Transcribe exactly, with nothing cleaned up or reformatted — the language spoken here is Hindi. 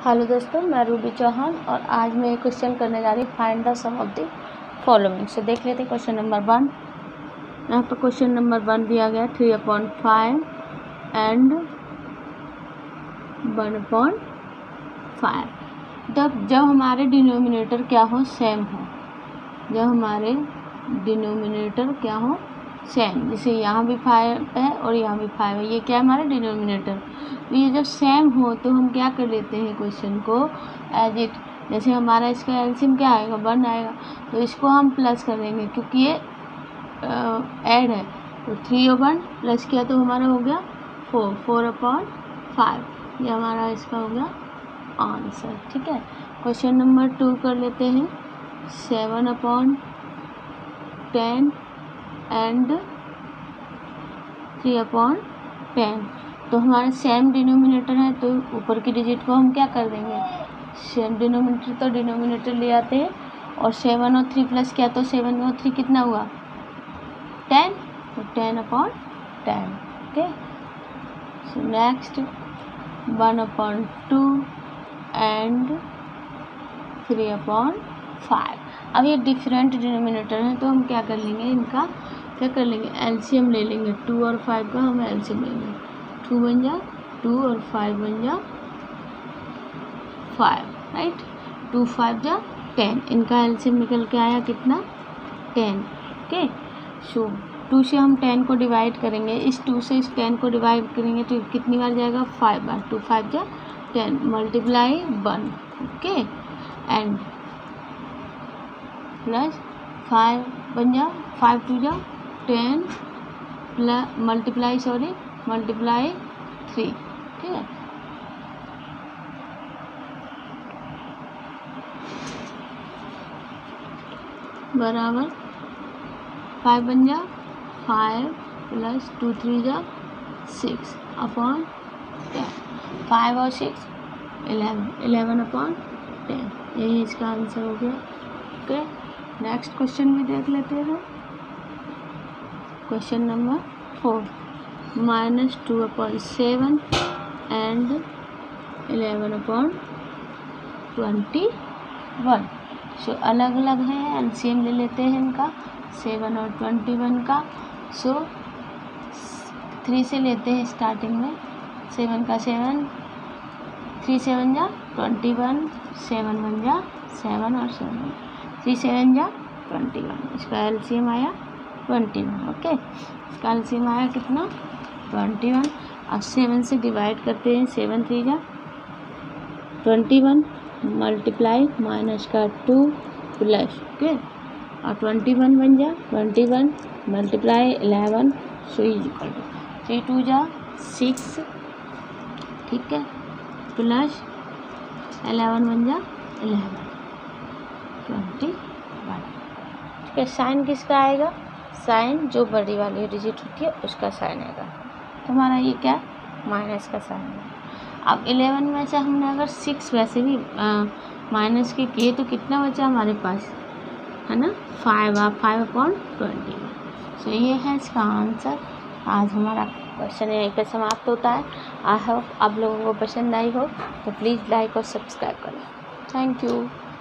हेलो दोस्तों, मैं रूबी चौहान और आज मैं एक क्वेश्चन करने जा रही हूँ find the sum of the following. से देख लेते हैं क्वेश्चन नंबर वन। यहाँ पर क्वेश्चन नंबर वन दिया गया three upon five and one upon five. जब जब हमारे डिनोमिनेटर क्या हो, सेम हो। जब हमारे डिनोमिनेटर क्या हो, सेम। जैसे यहाँ भी फाइव है और यहाँ भी फाइव है, ये क्या है हमारा डिनोमिनेटर। तो ये जब सेम हो तो हम क्या कर लेते हैं क्वेश्चन को एज इट। जैसे हमारा इसका एलसीएम क्या आएगा, वन आएगा, तो इसको हम प्लस कर देंगे क्योंकि ये ऐड है। तो थ्री और वन प्लस किया तो हमारा हो गया फोर, फोर अपॉन फाइव। ये हमारा इसका हो गया आंसर। ठीक है, क्वेश्चन नंबर टू कर लेते हैं। Seven upon ten and three upon ten. तो हमारे सेम डिनोमिनेटर है तो ऊपर की डिजिट को हम क्या कर देंगे, सेम डिनोमिनेटर तो डिनोमिनेटर ले आते हैं। और सेवन और थ्री प्लस किया तो सेवन और थ्री कितना हुआ, टेन। तो ten upon ten. Okay, so next one upon two and three upon five. अब ये डिफरेंट डिनोमिनेटर हैं तो हम क्या कर लेंगे, इनका क्या कर लेंगे, एलसीएम ले लेंगे। टू और फाइव का हम एलसीएम लेंगे। टू बन जा टू और फाइव बन जा फाइव, राइट। टू फाइव जा टेन, इनका एलसीएम निकल के आया कितना, टेन। ओके, सो टू से हम टेन को डिवाइड करेंगे, इस टू से इस टेन को डिवाइड करेंगे तो कितनी बार जाएगा, फाइव बार। टू फाइव जा ten, multiply one. Okay, and plus five बन जा, फाइव टू जा ten, plus multiply sorry multiply three. ठीक है, बराबर फाइव बन जा, फाइव प्लस टू थ्री जा सिक्स अपॉन टेन। फाइव और six eleven, eleven upon ten. यही इसका आंसर हो गया। ओके, नेक्स्ट क्वेश्चन भी देख लेते हैं। Question number four, minus two upon seven and eleven upon twenty one. So अलग अलग है, एलसीएम ले लेते हैं इनका, सेवन और ट्वेंटी वन का। सो थ्री से लेते हैं स्टार्टिंग में, सेवन का सेवन, थ्री सेवन जा ट्वेंटी वन, सेवन वन जा सेवन और सेवन, थ्री सेवन जा ट्वेंटी वन। इसका एलसीएम आया ट्वेंटी वन। ओके, इसका एलसीएम आया कितना, ट्वेंटी वन। अब सेवन से डिवाइड करते हैं, सेवन थ्री जा ट्वेंटी वन, मल्टीप्लाई माइनस का टू प्लस, ओके, और ट्वेंटी वन बन जा twenty one multiply eleven, so is equal to three two जा सिक्स, ठीक है, प्लस एलेवन बन जा इलेवन, ट्वेंटी वन। ठीक है, साइन किसका आएगा, साइन जो बड़ी वाली डिजिट होती है उसका साइन आएगा। तो हमारा ये क्या, माइनस का साइन है। अब इलेवन में से हमने अगर सिक्स वैसे भी माइनस के किए तो कितना बचा हमारे पास, है ना, फाइव। आप फाइव अपॉन ट्वेंटी। सो ये है इसका आंसर। आज हमारा क्वेश्चन यहीं पर समाप्त होता है। आई होप आप लोगों को पसंद आई हो, तो प्लीज़ लाइक और सब्सक्राइब करें। Thank you.